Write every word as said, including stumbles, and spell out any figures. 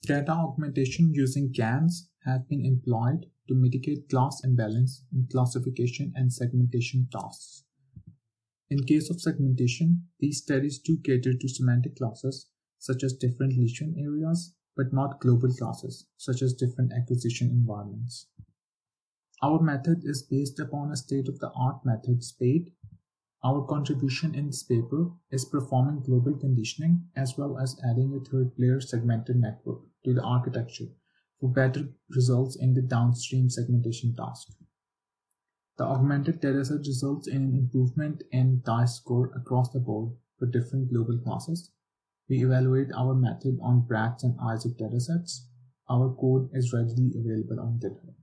Data augmentation using GANs have been employed to mitigate class imbalance in classification and segmentation tasks. In case of segmentation, these studies do cater to semantic classes, such as different lesion areas, but not global classes, such as different acquisition environments. Our method is based upon a state-of-the-art method, SPADE. Our contribution in this paper is performing global conditioning as well as adding a third-layer segmented network to the architecture for better results in the downstream segmentation task. The augmented dataset results in an improvement in D I C E score across the board for different global classes. We evaluate our method on Bratz and Isaac datasets. Our code is readily available on GitHub.